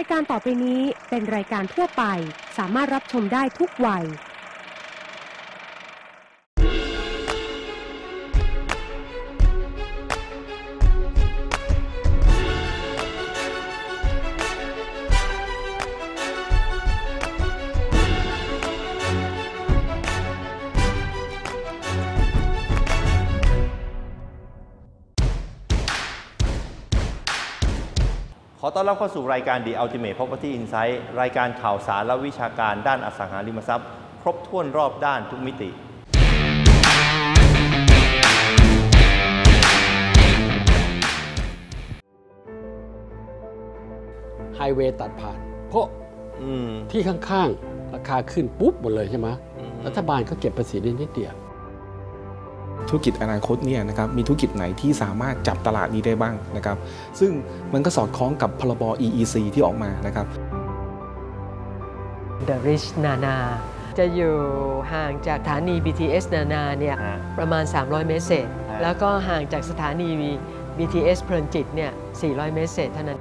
ายการต่อไปนี้เป็นรายการทั่วไปสามารถรับชมได้ทุกวัยขอต้อนรับเข้าสู่รายการ The Ultimate Property Insight รายการข่าวสารและวิชาการด้านอสังหาริมทรัพย์ครบถ้วนรอบด้านทุกมิติไฮเวย์ตัดผ่านเพราะที่ข้างๆราคาขึ้นปุ๊บหมดเลยใช่ไหมรัฐบาลก็เก็บภาษีนิดเดียวธุรกิจอนาคตเนี่ยนะครับมีธุรกิจไหนที่สามารถจับตลาดนี้ได้บ้างนะครับซึ่งมันก็สอดคล้องกับพรบ EEC ที่ออกมานะครับ The Rich นานาจะอยู่ห่างจากสถานี BTS นานาเนี่ยประมาณ300 เมตรเศษแล้วก็ห่างจากสถานี BTS เพลินจิตเนี่ย400 เมตรเศษเท่านั้น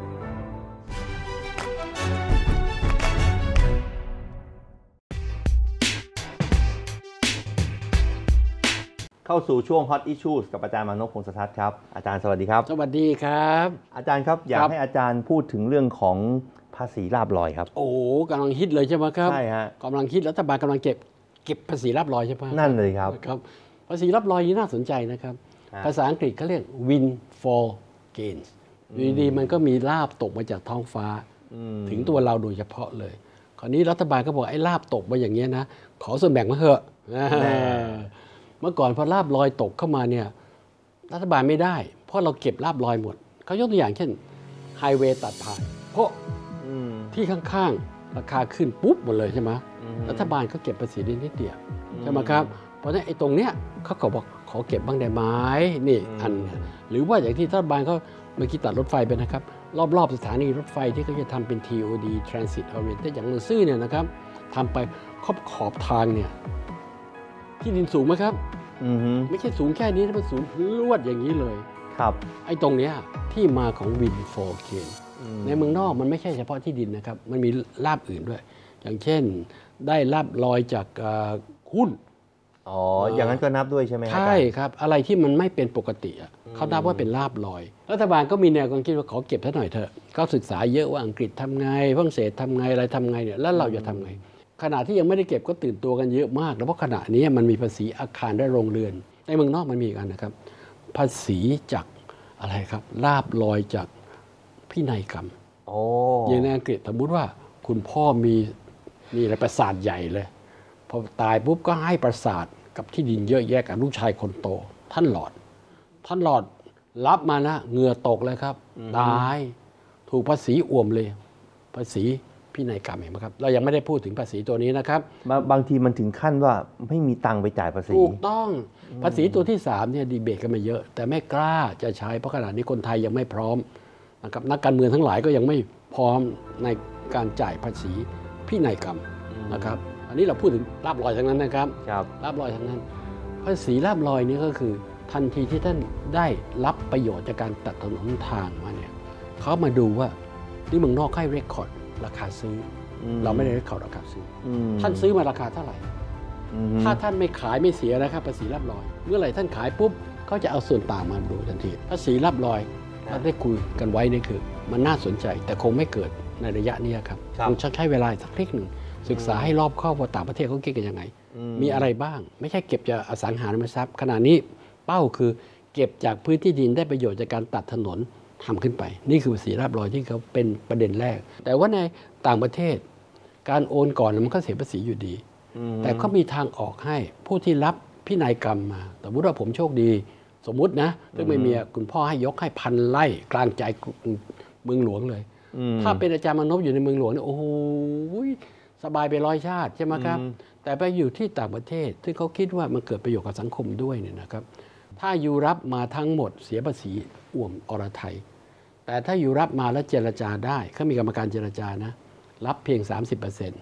เข้าสู่ช่วง Hot Issues กับอาจารย์มานพ พงษ์ทัศน์ครับอาจารย์สวัสดีครับสวัสดีครับอาจารย์ครับอยากให้อาจารย์พูดถึงเรื่องของภาษีลาภลอยครับโอ้กำลังฮิตเลยใช่ไหมครับใช่ฮะกำลังฮิตรัฐบาลกำลังเก็บภาษีลาภลอยใช่ไหมนั่นเลยครับภาษีลาภลอยนี่น่าสนใจนะครับภาษาอังกฤษเขาเรียก windfall gains อยู่ดีๆมันก็มีลาภตกมาจากท้องฟ้าถึงตัวเราโดยเฉพาะเลยคราวนี้รัฐบาลก็บอกไอ้ลาภตกมาอย่างเงี้ยนะขอส่วนแบ่งมาเถอะเมื่อก่อนพอลาภลอยตกเข้ามาเนี่ยรัฐบาลไม่ได้เพราะเราเก็บลาภลอยหมดเขายกตัวอย่างเช่นไฮเวย์ตัดผ่านเพราะที่ข้างๆราคาขึ้นปุ๊บหมดเลยใช่ไหมรัฐบาลก็เก็บภาษีนิดเดียวใช่ไหมครับเพราะฉะนั้นไอ้ตรงเนี้ยเขาก็บอกขอเก็บบ้างได้ไหมนี่อันหรือว่าอย่างที่รัฐบาลเขาเมื่อกี้ตัดรถไฟไปนะครับรอบๆสถานีรถไฟที่เขาจะทำเป็น TOD Transit Oriented อย่างเมืองซื่อเนี่ยนะครับทำไปขอบทางเนี่ยที่ดินสูงไหมครับไม่ใช่สูงแค่นี้นะมันสูงลวดอย่างนี้เลยครับไอ้ตรงเนี้ยที่มาของ windfall gain ในเมืองนอกมันไม่ใช่เฉพาะที่ดินนะครับมันมีลาภอื่นด้วยอย่างเช่นได้ลาภลอยจากหุ้นอ๋ออย่างนั้นก็นับด้วยใช่ไหมครับใช่ครับอะไรที่มันไม่เป็นปกติเขานับว่าเป็นลาภลอยรัฐบาลก็มีแนวความคิดว่าขอเก็บซะหน่อยเถอะเขาศึกษาเยอะว่าอังกฤษทำไงฝรั่งเศสทำไงอะไรทำไงเนี่ยแล้วเราจะทำไงขณะที่ยังไม่ได้เก็บก็ตื่นตัวกันเยอะมากแล้วเพราะขณะนี้มันมีภาษีอาคารและโรงเรือนในเมืองนอกมันมีกันนะครับภาษีจากอะไรครับลาภลอยจากพินัยกรรมอย่างในอังกฤษสมมติว่าคุณพ่อมีอะไรปราสาทใหญ่เลยพอตายปุ๊บก็ให้ปราสาทกับที่ดินเยอะแยะกับลูกชายคนโตท่านหลอดรับมานะเหงื่อตกเลยครับตายถูกภาษีอ่วมเลยภาษีพินัยกรรมเห็นไหมครับเรายังไม่ได้พูดถึงภาษีตัวนี้นะครับบางทีมันถึงขั้นว่าไม่มีตังค์ไปจ่ายภาษีถูกต้องภาษีตัวที่3เนี่ยดีเบตกันมาเยอะแต่ไม่กล้าจะใช้เพราะขณะนี้คนไทยยังไม่พร้อมนะครับนักการเมืองทั้งหลายก็ยังไม่พร้อมในการจ่ายภาษีพินัยกรรมนะครับอันนี้เราพูดถึงลาภลอยทั้งนั้นนะครับลาภลอยทั้งนั้นภาษีลาภลอยนี้ก็คือทันทีที่ท่านได้รับประโยชน์จากการตัดถนนทางมาเนี่ยเขามาดูว่าที่เมืองนอกให้เรคคอร์ดราคาซื้อเราไม่ได้เรคคอร์ดราคาซื้อท่านซื้อมาราคาเท่าไหร่ถ้าท่านไม่ขายไม่เสียนะครับภาษีลาภลอยเมื่อไหร่ท่านขายปุ๊บเขาจะเอาส่วนต่างมาดูทันทีภาษีลาภลอยเราได้คุยกันไว้นี่คือมันน่าสนใจแต่คงไม่เกิดในระยะนี้ครับคงใช้เวลาสักนิดหนึ่งศึกษาให้รอบคอบว่าต่างประเทศเขาคิดกันยังไงมีอะไรบ้างไม่ใช่เก็บจากอสังหาริมทรัพย์ขณะนี้เป้าคือเก็บจากพื้นที่ดินได้ประโยชน์จากการตัดถนนทำขึ้นไปนี่คือภาษีลาภลอยที่เขาเป็นประเด็นแรกแต่ว่าในต่างประเทศการโอนก่อนมันก็เสียภาษีอยู่ดีแต่ก็มีทางออกให้ผู้ที่รับพินัยกรรมมาสมมติว่าผมโชคดีสมมุตินะซึ่งไม่มีคุณพ่อให้ยกให้1,000 ไร่กลางใจเมืองหลวงเลยถ้าเป็นอาจารย์มานพอยู่ในเมืองหลวงเนี่ยโอ้โหสบายไป100 ชาติใช่ไหมครับแต่ไปอยู่ที่ต่างประเทศซึ่งเขาคิดว่ามันเกิดประโยชน์กับสังคมด้วยเนี่ยนะครับถ้าอยู่รับมาทั้งหมดเสียภาษีอ่วมอรไทยแต่ถ้าอยู่รับมาแล้วเจรจาได้เขามีกรรมการเจรจานะรับเพียง 30%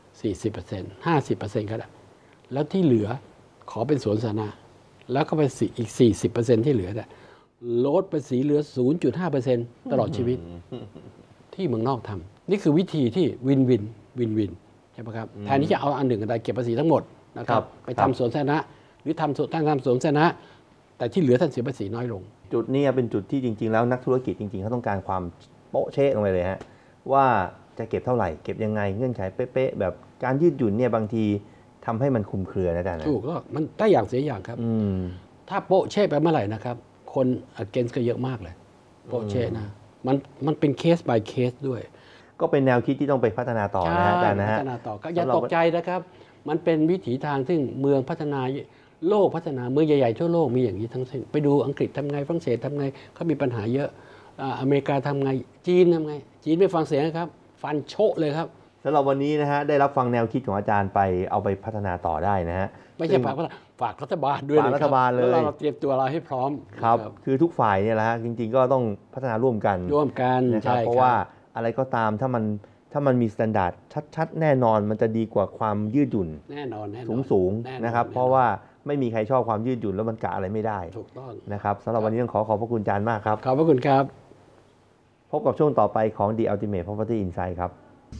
40% 50% ก็ได้แล้วที่เหลือขอเป็นสวนสาธารณะแล้วก็ไปอีก 40% ที่เหลือลดภาษีเหลือ 0.5% ตลอดชีวิตที่เมืองนอกทนี่คือวิธีที่วินวินใช่ไหมครับแทนที่จะเอาอันหนึ่งอันใดเก็บภาษีทั้งหมดนะครับไปทำสวนสาธารณะหรือท่านทำสวนสาธารณะแต่ที่เหลือท่านเสียภาษีน้อยลงจุดนี้เป็นจุดที่จริงๆแล้วนักธุรกิจจริงๆเขาต้องการความโป๊ะเช๊ะลงไปเลยฮะว่าจะเก็บเท่าไหร่เก็บยังไงเงื่อนไขเป๊ะๆแบบการยืดหยุ่นเนี่ยบางทีทำให้มันคลุมเครือนะอาจารย์ถูกก็มันได้อย่างเสียอย่างครับถ้าโป๊ะเช๊ะไปเมื่อไหร่นะครับคน against ก็เยอะมากเลยโป๊ะเช๊ะนะมันเป็นเคส by เคสด้วยก็เป็นแนวคิดที่ต้องไปพัฒนาต่อนะอาจารย์นะฮะพัฒนาต่อก็อย่าตกใจนะครับมันเป็นวิถีทางซึ่งเมืองพัฒนาโลกพัฒนาเมืองใหญ่ๆทั่วโลกมีอย่างนี้ทั้งสิ้นไปดูอังกฤษทำไงฝรั่งเศสทำไงเขามีปัญหาเยอะอเมริกาทำไงจีนทำไงจีนไม่ฟังเสียงครับฟันโชะเลยครับสำหรับวันนี้นะฮะได้รับฟังแนวคิดของอาจารย์ไปเอาไปพัฒนาต่อได้นะฮะไม่ใช่ฝากรัฐบาลด้วยฝากรัฐบาลเลยแล้วเราเตรียมตัวเราให้พร้อมครับคือทุกฝ่ายเนี่ยแหละฮะจริงๆก็ต้องพัฒนาร่วมกันนะครับเพราะว่าอะไรก็ตามถ้ามันมีมาตรฐานชัดๆแน่นอนมันจะดีกว่าความยืดหยุ่นแน่นอนสูงนะครับเพราะว่าไม่มีใครชอบความยืดหยุ่นแล้วมันกะอะไรไม่ได้ถูกต้องนะครับสำหรับวันนี้ต้องขอบพระคุณอาจารย์มากครับขอบพระคุณครับพบกับช่วงต่อไปของ The Ultimate Property Insight ครับ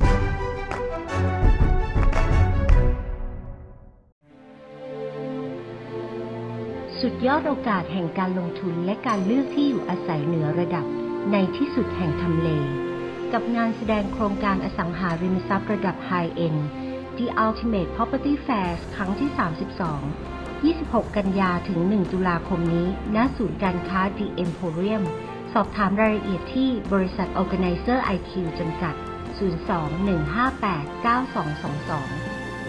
สุดยอดโอกาสแห่งการลงทุนและการเลือกที่อยู่อาศัยเหนือระดับในที่สุดแห่งทำเลกับงานแสดงโครงการอสังหาริมทรัพย์ระดับ High End The Ultimate Property Fairs ครั้งที่ 32 26 กันยาถึง 1 ตุลาคมนี้ณศูนย์การค้า The Emporium สอบถามรายละเอียดที่บริษัท Organizer IQ จำกัด 02-158-9222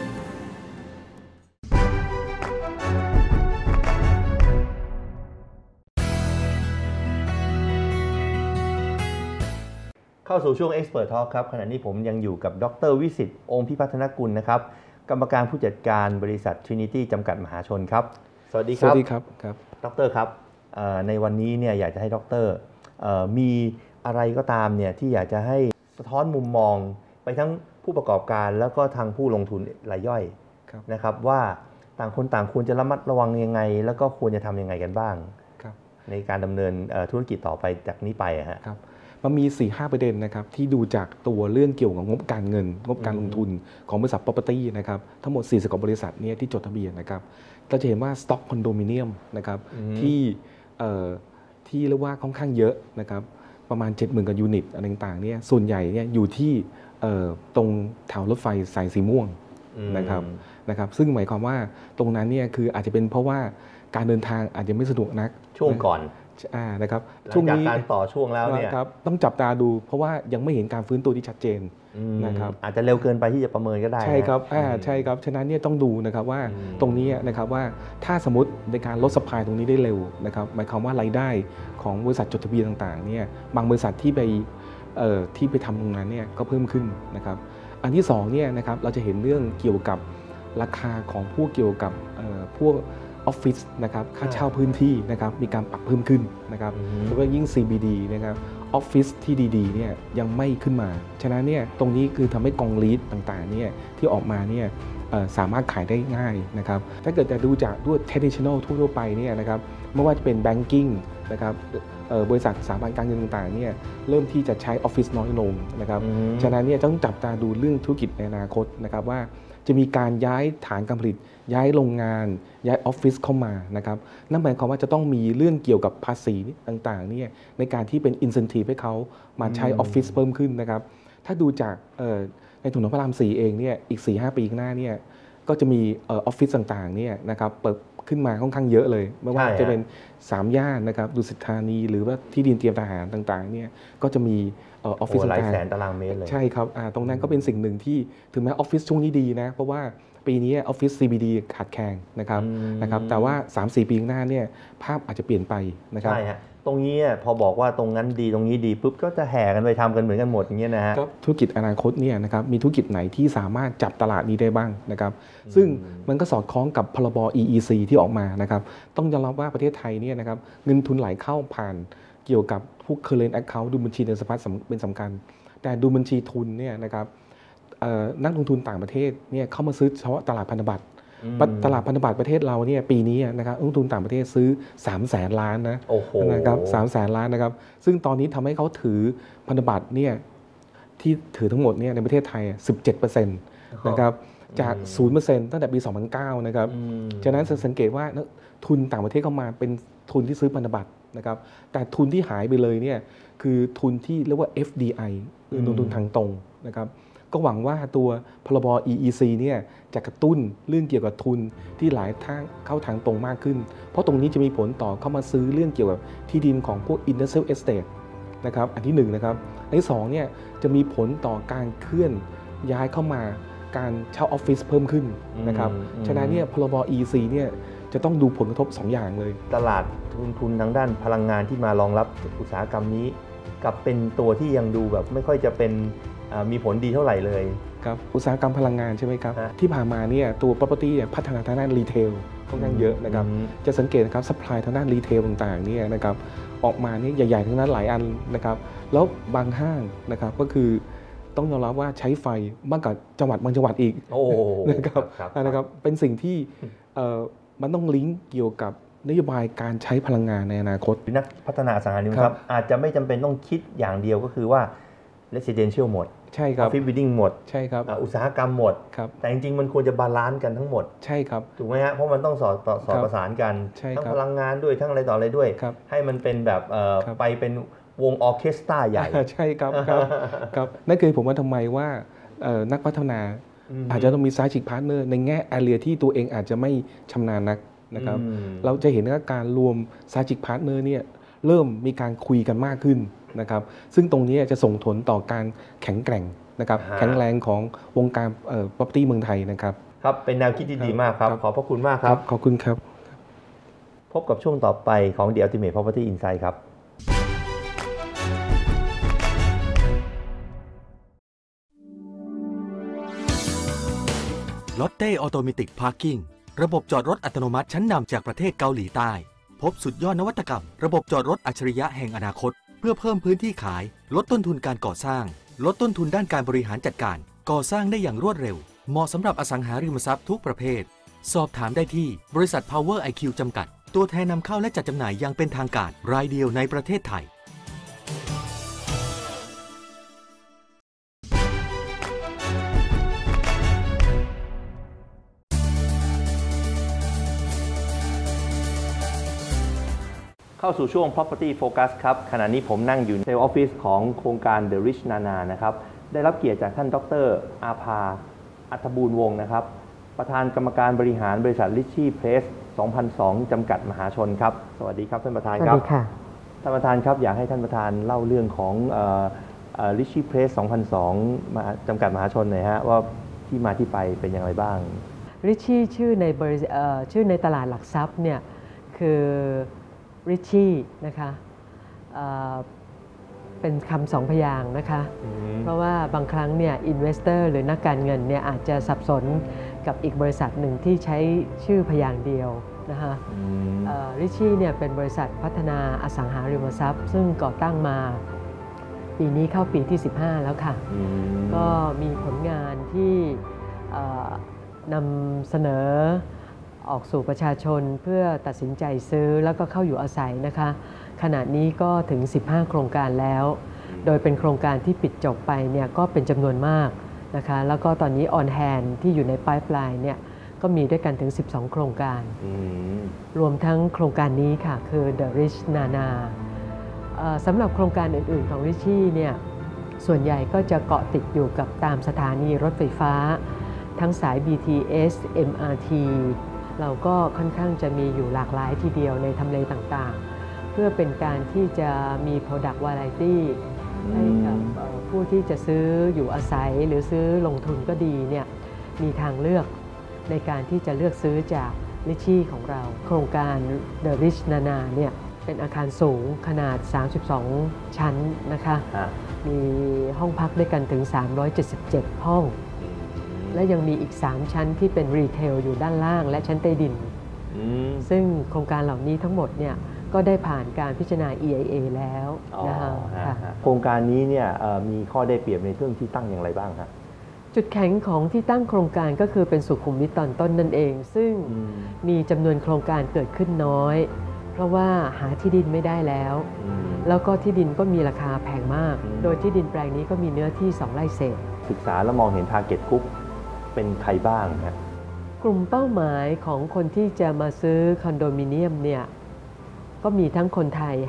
เข้าสู่ช่วง Expert Talk ครับขณะนี้ผมยังอยู่กับดร.วิสิทธิ์องค์พิพัฒนกุลนะครับกรรมการผู้จัดการบริษัท Trinity จำกัดมหาชนครับสวัสดีครับสวัสดีครับดร.ครับในวันนี้เนี่ยอยากจะให้ดร.มีอะไรก็ตามเนี่ยที่อยากจะให้สะท้อนมุมมองไปทั้งผู้ประกอบการแล้วก็ทางผู้ลงทุนรายย่อยนะครับว่าต่างคนต่างควรจะระมัดระวังยังไงแล้วก็ควรจะทำยังไงกันบ้างในการดำเนินธุรกิจต่อไปจากนี้ไปครับมันมี 4-5 ประเด็นนะครับที่ดูจากตัวเรื่องเกี่ยวกับงบการเงินงบการลงทุนของบริษัท property นะครับทั้งหมด40กว่าบริษัทเนี่ยที่จดทะเบียนนะครับเราจะเห็นว่า stock condominium นะครับที่เรียกว่าค่อนข้างเยอะนะครับประมาณ 70,000 กว่ายูนิตอะไรต่างๆเนี่ยส่วนใหญ่เนี่ยอยู่ที่ตรงแถวรถไฟสายสีม่วงนะครับซึ่งหมายความว่าตรงนั้นเนี่ยคืออาจจะเป็นเพราะว่าการเดินทางอาจจะไม่สะดวกนักช่วงก่อนนะครับช่วงนี้การต่อช่วงแล้วเนี่ยต้องจับตาดูเพราะว่ายังไม่เห็นการฟื้นตัวที่ชัดเจนนะครับอาจจะเร็วเกินไปที่จะประเมินก็ได้ใช่ครับใช่ครับฉะนั้นเนี่ยต้องดูนะครับว่าตรงนี้นะครับว่าถ้าสมมติในการลดซัพพลายตรงนี้ได้เร็วนะครับหมายความว่ารายได้ของบริษัทจดทะเบียนต่างๆเนี่ยบางบริษัทที่ไปทำตรงนั้นเนี่ยก็เพิ่มขึ้นนะครับอันที่2เนี่ยนะครับเราจะเห็นเรื่องเกี่ยวกับราคาของพวกเกี่ยวกับพวกออฟฟิศนะครับค่าเช่าพื้นที่นะครับมีการปรับเพิ่มขึ้นนะครับแล้วก็ยิ่ง CBD นะครับออฟฟิศที่ดีๆเนี่ยยังไม่ขึ้นมาฉะนั้นเนี่ยตรงนี้คือทำให้กองลีดต่างๆเนี่ยที่ออกมาเนี่ยสามารถขายได้ง่ายนะครับถ้าเกิดจะดูจากด้วย traditional ทั่วไปเนี่ยนะครับไม่ว่าจะเป็น banking นะครับบริษัทสถาบันการเงินต่างๆเนี่ยเริ่มที่จะใช้ออฟฟิศน้อยลงนะครับฉะนั้นเนี่ยต้องจับตาดูเรื่องธุรกิจในอนาคตนะครับว่าจะมีการย้ายฐานการผลิตย้ายโรงงานย้ายออฟฟิศเข้ามานะครับนั่นหมายความว่าจะต้องมีเรื่องเกี่ยวกับภาษีต่างๆเนี่ยในการที่เป็น incentive ให้เขามาใช้ออฟฟิศเพิ่มขึ้นนะครับถ้าดูจากในถนนพระราม 4เองเนี่ยอีก 4-5 ปีข้างหน้าเนี่ยก็จะมีออฟฟิศต่างๆเนี่ยนะครับเปิดขึ้นมาค่อนข้างเยอะเลยไม่ว่าจะเป็น3ย่านนะครับดุสิตธานีหรือว่าที่ดินเตรียมทหารต่างๆเนี่ยก็จะมีออฟฟิศหลายแสนตารางเมตรเลยใช่ครับตรงนั้นก็เป็นสิ่งหนึ่งที่ถึงแม้ออฟฟิศช่วงนี้ดีนะเพราะว่าปีนี้ออฟฟิศ CBD ขาดแคลนนะครับแต่ว่า 3-4 ปีข้างหน้าเนี่ยภาพอาจจะเปลี่ยนไปนะครับใช่ฮะตรงนี้พอบอกว่าตรงนั้นดีตรงนี้ดีปุ๊บก็จะแห่กันไปทำกันเหมือนกันหมดอย่างเงี้ยนะฮะธุรกิจอนาคตเนี่ยนะครับมีธุรกิจไหนที่สามารถจับตลาดนี้ได้บ้างนะครับซึ่งมันก็สอดคล้องกับพรบ EEC ที่ออกมานะครับต้องยอมรับว่าประเทศไทยเนี่ยนะครับเงินทุนไหลเข้าผ่านเกี่ยวกับพวก current account ดูบัญชีเงินสะพัดเป็นสำคัญแต่ดูบัญชีทุนเนี่ยนะครับนักลงทุนต่างประเทศเนี่ยเข้ามาซื้อเฉพาะตลาดพันธบัตรตลาดพันธบัตรประเทศเราเนี่ยปีนี้นะครับนักลงทุนต่างประเทศซื้อ300,000 ล้านนะครับ300,000 ล้านนะครับซึ่งตอนนี้ทำให้เขาถือพันธบัตรเนี่ยที่ถือทั้งหมดเนี่ยในประเทศไทย 17% นะครับจาก 0% ตั้งแต่ปี 2009 นะครับฉะนั้นสังเกตว่าทุนต่างประเทศเข้ามาเป็นทุนที่ซื้อพันธบัตรนะครับแต่ทุนที่หายไปเลยเนี่ยคือทุนที่เรียกว่า FDI คือลงทุนทางตรงนะครับก็หวังว่าตัวพรบ EEC เนี่ยจะกระตุ้นเรื่องเกี่ยวกับทุนที่หลายทางเข้าทางตรงมากขึ้นเพราะตรงนี้จะมีผลต่อเข้ามาซื้อเรื่องเกี่ยวกับที่ดินของพวก Industrial Estate นะครับอันที่1นะครับอันที่2เนี่ยจะมีผลต่อการเคลื่อนย้ายเข้ามาการเช่าออฟฟิศเพิ่มขึ้นนะครับฉะนั้นเนี่ยพรบ EEC เนี่ยจะต้องดูผลกระทบ2อย่างเลยตลาดทุนทางด้านพลังงานที่มารองรับอุตสาหกรรมนี้กับเป็นตัวที่ยังดูแบบไม่ค่อยจะเป็นมีผลดีเท่าไหร่เลยครับอุตสาหกรรมพลังงานใช่ไหมครับที่ผ่านมาเนี่ยตัว property พัฒนาทางด้านรีเทลค่อนข้างเยอะนะครับจะสังเกตนะครับ supply ทางด้านรีเทลต่างๆเนี่ยนะครับออกมาเนี่ยใหญ่ๆทั้งนั้นหลายอันนะครับแล้วบางห้างนะครับก็คือต้องยอมรับว่าใช้ไฟมากกว่าจังหวัดบางจังหวัดอีกนะครับเป็นสิ่งที่มันต้องลิงก์เกี่ยวกับนโยบายการใช้พลังงานในอนาคตนักพัฒนาอสังหาริมทรัพย์อาจจะไม่จำเป็นต้องคิดอย่างเดียวก็คือว่า residential หมดใช่ครับ office building หมดใช่ครับอุตสาหกรรมหมดแต่จริงๆมันควรจะบาลานซ์กันทั้งหมดใช่ครับถูกไหมฮะเพราะมันต้องสอดประสานกันทั้งพลังงานด้วยทั้งอะไรต่ออะไรด้วยให้มันเป็นแบบไปเป็นวงออร์เคสตราใหญ่ใช่ครับครับนั่นคือผมว่าทำไมว่านักพัฒนาอาจจะต้องมี strategic partner ในแง่ area ที่ตัวเองอาจจะไม่ชำนาญนักนะครับเราจะเห็นว่าการรวม strategic partner เนี่ยเริ่มมีการคุยกันมากขึ้นนะครับซึ่งตรงนี้จะส่งผลต่อการแข็งแกร่งนะครับแข็งแรงของวงการproperty เมืองไทยนะครับครับเป็นแนวคิดที่ดีมากครับขอบพระคุณมากครับขอบคุณครับพบกับช่วงต่อไปของ The Ultimate Property Insight ครับลอตเต้ออโตเมติกพาร์กิ้งระบบจอดรถอัตโนมัติชั้นนำจากประเทศเกาหลีใต้พบสุดยอดนวัตกรรมระบบจอดรถอัจฉริยะแห่งอนาคตเพื่อเพิ่มพื้นที่ขายลดต้นทุนการก่อสร้างลดต้นทุนด้านการบริหารจัดการก่อสร้างได้อย่างรวดเร็วเหมาะสำหรับอสังหาริมทรัพย์ทุกประเภทสอบถามได้ที่บริษัท Power IQ จำกัดตัวแทนนำเข้าและจัดจำหน่ายอย่างเป็นทางการรายเดียวในประเทศไทยเข้าสู่ช่วง Property Focus ครับขณะนี้ผมนั่งอยู่ในออฟฟิศของโครงการ The Rich Nana นะครับได้รับเกียรติจากท่านดร.อาภาอัฐบูรณ์วงศ์นะครับประธานกรรมการบริหารบริษัท Richie Place 2002 จำกัดมหาชนครับสวัสดีครับท่านประธานครับสวัสดีค่ะท่านประธานครับอยากให้ท่านประธานเล่าเรื่องของRichie Place 2002 จำกัดมหาชนหน่อยฮะว่าที่มาที่ไปเป็นอย่างไรบ้าง Richie ชื่อในตลาดหลักทรัพย์เนี่ยคือริชชี่นะคะเป็นคำสองพยางค์นะคะเพราะว่าบางครั้งเนี่ยอินเวสเตอร์หรือนักการเงินเนี่ยอาจจะสับสนกับอีกบริษัทหนึ่งที่ใช้ชื่อพยางค์เดียวนะคะริชชี่เนี่ยเป็นบริษัทพัฒนาอสังหาริมทรัพย์ซึ่งก่อตั้งมาปีนี้เข้าปีที่15แล้วค่ะก็มีผลงานที่นำเสนอออกสู่ประชาชนเพื่อตัดสินใจซื้อแล้วก็เข้าอยู่อาศัยนะคะขณะนี้ก็ถึง15โครงการแล้วโดยเป็นโครงการที่ปิดจบไปเนี่ยก็เป็นจำนวนมากนะคะแล้วก็ตอนนี้ on hand ที่อยู่ใน pipeline เนี่ยก็มีด้วยกันถึง12โครงการรวมทั้งโครงการนี้ค่ะคือ The Rich Nana สำหรับโครงการอื่นๆของ Richie เนี่ยส่วนใหญ่ก็จะเกาะติดอยู่กับตามสถานีรถไฟฟ้าทั้งสาย BTS MRTเราก็ค่อนข้างจะมีอยู่หลากหลายทีเดียวในทำเลต่างๆเพื่อเป็นการที่จะมี Product Variety ให้กับผู้ที่จะซื้ออยู่อาศัยหรือซื้อลงทุนก็ดีเนี่ยมีทางเลือกในการที่จะเลือกซื้อจาก Richie ของเราโครงการ The Rich Nana เนี่ยเป็นอาคารสูงขนาด32ชั้นนะคะมีห้องพักด้วยกันถึง377ห้องและยังมีอีก3ชั้นที่เป็นรีเทลอยู่ด้านล่างและชั้นใต้ดินซึ่งโครงการเหล่านี้ทั้งหมดเนี่ยก็ได้ผ่านการพิจารณา EIA แล้วนะคะโครงการนี้เนี่ยมีข้อได้เปรียบในเรื่องที่ตั้งอย่างไรบ้างครับจุดแข็งของที่ตั้งโครงการก็คือเป็นสุขุมวิทตอนต้นนั่นเองซึ่งมีจำนวนโครงการเกิดขึ้นน้อยเพราะว่าหาที่ดินไม่ได้แล้วแล้วก็ที่ดินก็มีราคาแพงมากโดยที่ดินแปลงนี้ก็มีเนื้อที่2 ไร่เศษศึกษาแล้วมองเห็น Target Group เป็นใครบ้างนะกลุ่มเป้าหมายของคนที่จะมาซื้อคอนโดมิเนียมเนี่ยก็มีทั้งคนไทย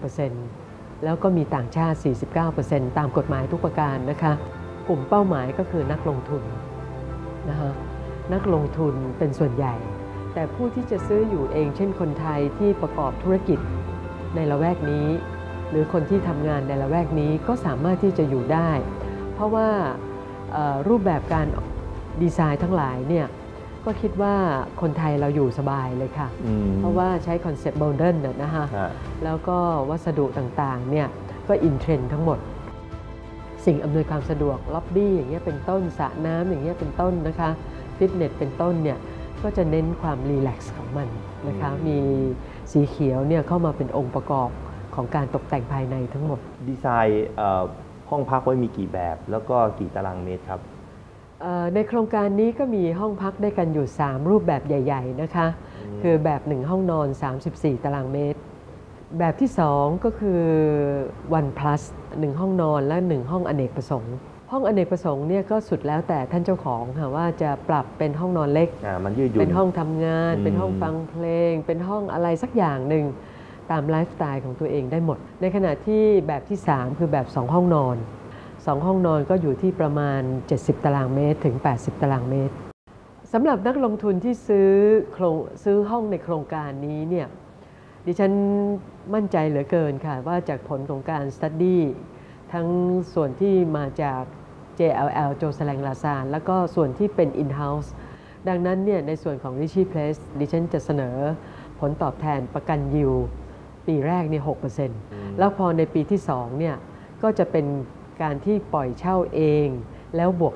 51% แล้วก็มีต่างชาติ 49% ตามกฎหมายทุกประการนะคะกลุ่มเป้าหมายก็คือนักลงทุนนะคะนักลงทุนเป็นส่วนใหญ่แต่ผู้ที่จะซื้ออยู่เองเช่นคนไทยที่ประกอบธุรกิจในละแวกนี้หรือคนที่ทำงานในละแวกนี้ก็สามารถที่จะอยู่ได้เพราะว่ารูปแบบการดีไซน์ทั้งหลายเนี่ยก็คิดว่าคนไทยเราอยู่สบายเลยค่ะเพราะว่าใช้คอนเซ็ปต์โมเดิร์นนะคะแล้วก็วัสดุต่างๆเนี่ยก็อินเทรนด์ทั้งหมดสิ่งอำนวยความสะดวกล็อบบี้อย่างเงี้ยเป็นต้นสระน้ำอย่างเงี้ยเป็นต้นนะคะฟิตเนสเป็นต้นเนี่ยก็จะเน้นความรีแลกซ์ของมันนะคะมีสีเขียวเนี่ยเข้ามาเป็นองค์ประกอบของการตกแต่งภายในทั้งหมดดีไซน์ห้องพักไว้มีกี่แบบแล้วก็กี่ตารางเมตรครับในโครงการนี้ก็มีห้องพักได้กันอยู่3รูปแบบใหญ่ๆนะคะคือแบบ1ห้องนอน34ตารางเมตรแบบที่2ก็คือ One Plus 1ห้องนอนและ1ห้องอเนกประสงค์ห้องอเนกประสงค์เนี่ยก็สุดแล้วแต่ท่านเจ้าของค่ะว่าจะปรับเป็นห้องนอนเล็กมันยืดหยุ่นเป็นห้องทำงานเป็นห้องฟังเพลงเป็นห้องอะไรสักอย่างหนึ่งตามไลฟ์สไตล์ของตัวเองได้หมดในขณะที่แบบที่3คือแบบ2ห้องนอน2ห้องนอนก็อยู่ที่ประมาณ70ตารางเมตรถึง80ตารางเมตรสำหรับนักลงทุนที่ซื้อห้องในโครงการนี้เนี่ยดิฉันมั่นใจเหลือเกินค่ะว่าจากผลของการ study ทั้งส่วนที่มาจาก JLL โจแสลงลาซานแล้วก็ส่วนที่เป็น in-house ดังนั้นเนี่ยในส่วนของ Richie Place ดิฉันจะเสนอผลตอบแทนประกันยิวปีแรกนี่ 6% แล้วพอในปีที่2เนี่ยก็จะเป็นการที่ปล่อยเช่าเองแล้วบวก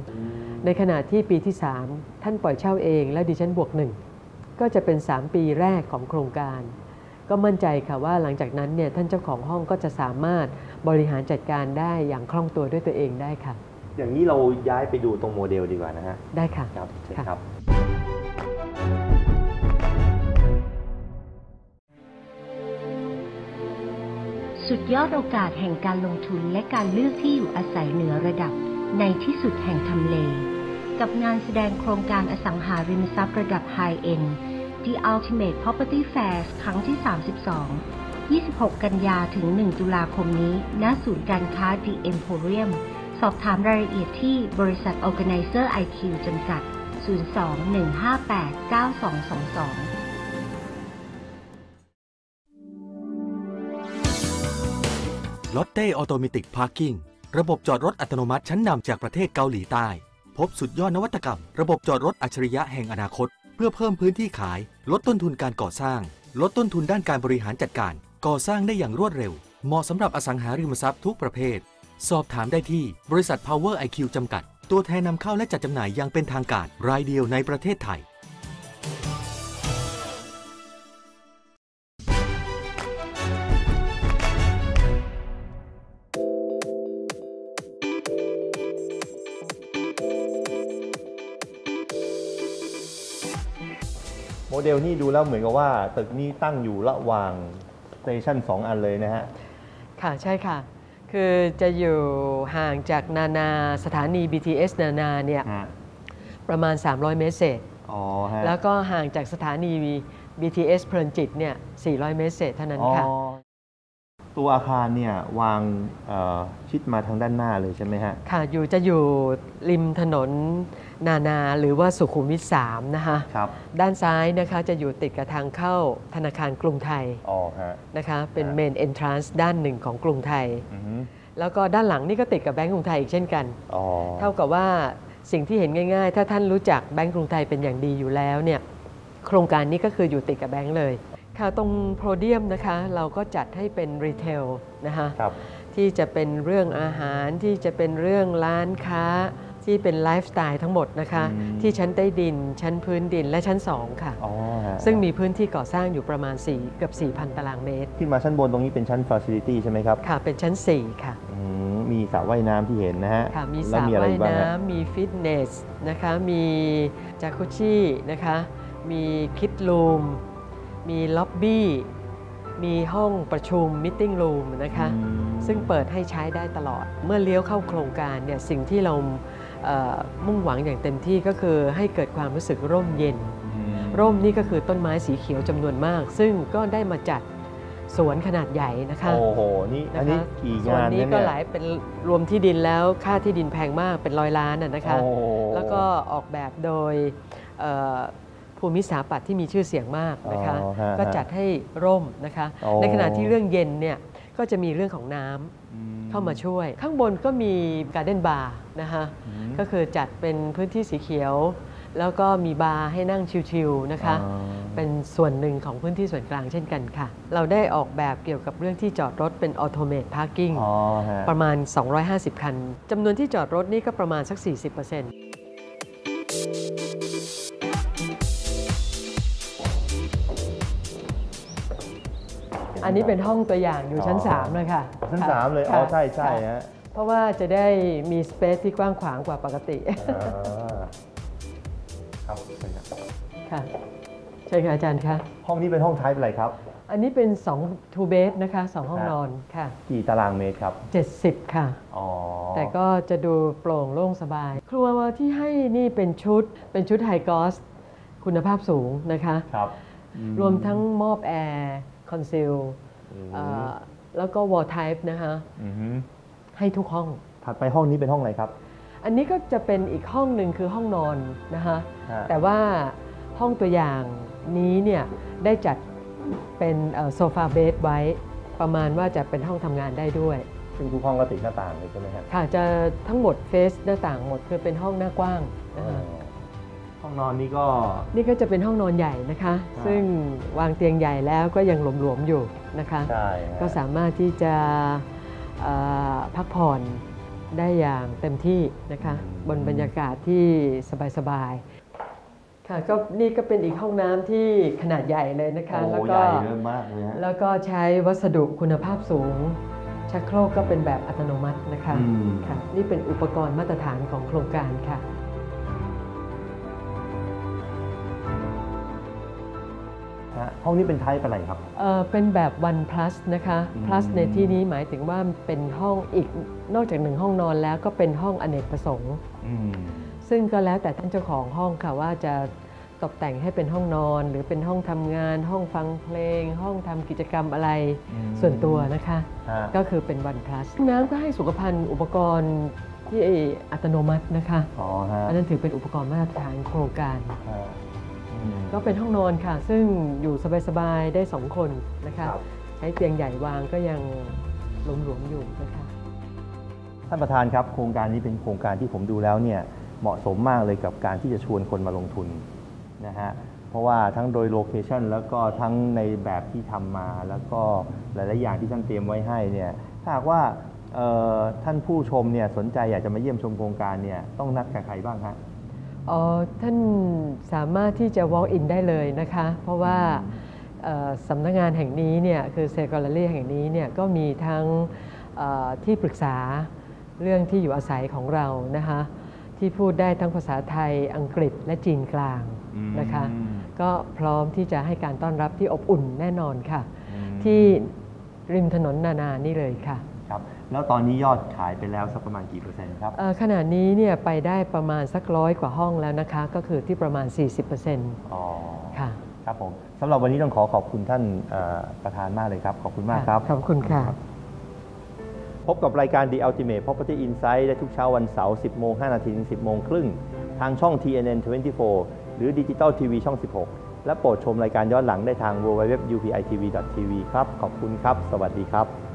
2ในขณะที่ปีที่3ท่านปล่อยเช่าเองแล้วดิฉันบวก1ก็จะเป็น3ปีแรกของโครงการก็มั่นใจค่ะว่าหลังจากนั้นเนี่ยท่านเจ้าของห้องก็จะสามารถบริหารจัดการได้อย่างคล่องตัวด้วยตัวเองได้ค่ะอย่างนี้เราย้ายไปดูตรงโมเดลดีกว่านะฮะได้ค่ะครับใช่ครับสุดยอดโอกาสแห่งการลงทุนและการเลือกที่อยู่อาศัยเหนือระดับในที่สุดแห่งทำเลกับงานแสดงโครงการอสังหาริมทรัพย์ระดับ High End The Ultimate Property Fairs ครั้งที่ 32 26 กันยาถึง 1 ตุลาคมนี้ณศูนย์การค้า The Emporium สอบถามรายละเอียดที่บริษัท Organizer IQ จำกัด 02-158-9222 ลอตเต้ออโตเมติกพาร์กิ้งระบบจอดรถอัตโนมัติชั้นนำจากประเทศเกาหลีใต้พบสุดยอดนวัตกรรมระบบจอดรถอัจฉริยะแห่งอนาคตเพื่อเพิ่มพื้นที่ขายลดต้นทุนการก่อสร้างลดต้นทุนด้านการบริหารจัดการก่อสร้างได้อย่างรวดเร็วเหมาะสำหรับอสังหาริมทรัพย์ทุกประเภทสอบถามได้ที่บริษัท Power IQ จำกัดตัวแทนนำเข้าและจัดจำหน่ายอย่างเป็นทางการรายเดียวในประเทศไทยโมเดลนี่ดูแล้วเหมือนกับว่าตึกนี้ตั้งอยู่ระหว่างสเตชัน2อันเลยนะฮะค่ะใช่ค่ะคือจะอยู่ห่างจากนานาสถานี BTS นานาเนี่ยประมาณ300เมตรเศษแล้วก็ห่างจากสถานี BTS เพลินจิตเนี่ย400เมตรเศษเท่านั้นค่ะตัวอาคารเนี่ยวางชิดมาทางด้านหน้าเลยใช่ไหมฮะค่ะจะอยู่ริมถนนนานาหรือว่าสุขุมวิท3นะคะด้านซ้ายนะคะจะอยู่ติดกับทางเข้าธนาคารกรุงไทยนะคะเป็นเมนเอนทรานซ์ด้านหนึ่งของกรุงไทยแล้วก็ด้านหลังนี่ก็ติดกับแบงก์กรุงไทยอีกเช่นกันเท่ากับว่าสิ่งที่เห็นง่ายๆถ้าท่านรู้จักแบงก์กรุงไทยเป็นอย่างดีอยู่แล้วเนี่ยโครงการนี้ก็คืออยู่ติดกับแบงก์เลยค่ะตรงโพเดียมนะคะเราก็จัดให้เป็นรีเทลนะคะที่จะเป็นเรื่องอาหารที่จะเป็นเรื่องร้านค้าที่เป็นไลฟ์สไตล์ทั้งหมดนะคะที่ชั้นใต้ดินชั้นพื้นดินและชั้น2ค่ะซึ่งมีพื้นที่ก่อสร้างอยู่ประมาณเกือบ 4,000 ตารางเมตรขึ้นมาชั้นบนตรงนี้เป็นชั้น Facility ใช่ไหมครับค่ะเป็นชั้น4ค่ะมีสระว่ายน้ำที่เห็นนะฮะค่ะมีสระว่ายน้ำมีฟิตเนสนะคะมีจากุชินะคะมีคิดรูมมีล็อบบี้มีห้องประชุม meeting room นะคะซึ่งเปิดให้ใช้ได้ตลอดเมื่อเลี้ยวเข้าโครงการเนี่ยสิ่งที่เรามุ่งหวังอย่างเต็มที่ก็คือให้เกิดความรู้สึกร่มเย็นร่มนี่ก็คือต้นไม้สีเขียวจำนวนมากซึ่งก็ได้มาจัดสวนขนาดใหญ่นะคะโอ้โหนี่อันนี้กี่งานส่วนนี้ก็หลายเป็นรวมที่ดินแล้วค่าที่ดินแพงมากเป็น100 ล้านนะคะแล้วก็ออกแบบโดยภูมิสถาปัตย์ที่มีชื่อเสียงมากนะคะก็จัดให้ร่มนะคะในขณะที่เรื่องเย็นเนี่ยก็จะมีเรื่องของน้ำเข้ามาช่วยข้างบนก็มีการ์เด้นบาร์นะคะก็คือจัดเป็นพื้นที่สีเขียวแล้วก็มีบาร์ให้นั่งชิลๆนะคะเป็นส่วนหนึ่งของพื้นที่ส่วนกลางเช่นกันค่ะเราได้ออกแบบเกี่ยวกับเรื่องที่จอดรถเป็นออโตเมตพาร์กิ้งประมาณ250คันจำนวนที่จอดรถนี่ก็ประมาณสัก 40%อันนี้เป็นห้องตัวอย่างอยู่ชั้น3นะคะชั้น3เลยอ๋อใช่ใช่ฮะเพราะว่าจะได้มีสเปซที่กว้างขวางกว่าปกติครับค่ะใช่ค่ะอาจารย์คะห้องนี้เป็นห้องไทป์อะไรครับอันนี้เป็น2 two bed นะคะ2ห้องนอนค่ะกี่ตารางเมตรครับ 70ค่ะแต่ก็จะดูโปร่งโล่งสบายครัวที่ให้นี่เป็นชุดไฮกอสคุณภาพสูงนะคะครับรวมทั้งมอบแอร์คอนซีลแล้วก็วอลไทป์นะคะให้ทุกห้องถัดไปห้องนี้เป็นห้องอะไรครับอันนี้ก็จะเป็นอีกห้องหนึ่งคือห้องนอนนะคะแต่ว่าห้องตัวอย่างนี้เนี่ยได้จัดเป็นโซฟาเบดไว้ประมาณว่าจะเป็นห้องทำงานได้ด้วยซึ่งทุกห้องก็ติดหน้าต่างเลยใช่ไหมครับค่ะจะทั้งหมดเฟซหน้าต่างหมดคือเป็นห้องหน้ากว้างนะคะห้องนอนนี่ก็จะเป็นห้องนอนใหญ่นะคะซึ่งวางเตียงใหญ่แล้วก็ยังหลวมๆอยู่นะคะก็สามารถที่จะพักผ่อนได้อย่างเต็มที่นะคะบนบรรยากาศที่สบายๆค่ะก็นี่ก็เป็นอีกห้องน้ำที่ขนาดใหญ่เลยนะคะแล้วก็ใหญ่เยอะมากเลยฮะแล้วก็ใช้วัสดุคุณภาพสูงชักโครกก็เป็นแบบอัตโนมัตินะคะค่ะนี่เป็นอุปกรณ์มาตรฐานของโครงการค่ะห้องนี้เป็นไทป์อะไรครับเป็นแบบ one plus นะคะ plus ในที่นี้หมายถึงว่าเป็นห้องอีกนอกจาก1ห้องนอนแล้วก็เป็นห้องอเนกประสงค์ซึ่งก็แล้วแต่ท่านเจ้าของห้องค่ะว่าจะตกแต่งให้เป็นห้องนอนหรือเป็นห้องทำงานห้องฟังเพลงห้องทำกิจกรรมอะไรส่วนตัวนะคะก็คือเป็น one plus น้ำก็ให้สุขภัณฑ์อุปกรณ์ที่อัตโนมัตินะคะอันนั้นถือเป็นอุปกรณ์มาตรฐานโครงการก็เป็นห้องนอนค่ะซึ่งอยู่สบายๆได้2คนนะคะใช้เตียงใหญ่วางก็ยังหลวมๆอยู่นะคะท่านประธานครับโครงการนี้เป็นโครงการที่ผมดูแล้วเนี่ยเหมาะสมมากเลยกับการที่จะชวนคนมาลงทุนนะฮะเพราะว่าทั้งโดยโลเคชันแล้วก็ทั้งในแบบที่ทำมาแล้วก็หลายๆอย่างที่ท่านเตรียมไว้ให้เนี่ยถ้าหากว่าท่านผู้ชมเนี่ยสนใจอยากจะมาเยี่ยมชมโครงการเนี่ยต้องนัดกับใครบ้างฮะท่านสามารถที่จะ walk in ได้เลยนะคะเพราะว่าสำนักงานแห่งนี้เนี่ยคือเซลล์แกลเลอรี่แห่งนี้เนี่ยก็มีทั้งที่ปรึกษาเรื่องที่อยู่อาศัยของเรานะคะที่พูดได้ทั้งภาษาไทยอังกฤษและจีนกลางนะคะก็พร้อมที่จะให้การต้อนรับที่อบอุ่นแน่นอนค่ะที่ริมถนนนานานี่เลยค่ะครับแล้วตอนนี้ยอดขายไปแล้วสักประมาณกี่เปอร์เซ็นต์ครับขณะนี้เนี่ยไปได้ประมาณสัก100 กว่าห้องแล้วนะคะก็คือที่ประมาณ 40%ค่ะครับผมสำหรับวันนี้ต้องขอบคุณท่านประธานมากเลยครับขอบคุณมากครับขอบคุณค่ะพบกับรายการ The Ultimate Property Insight ได้ทุกเช้าวันเสาร์ 10:05 น. ถึง 10:30 น. ทางช่อง TNN 24 หรือ Digital TV ช่อง 16 และโปรดชมรายการย้อนหลังได้ทาง www.upitv.tv ครับขอบคุณครับสวัสดีครับ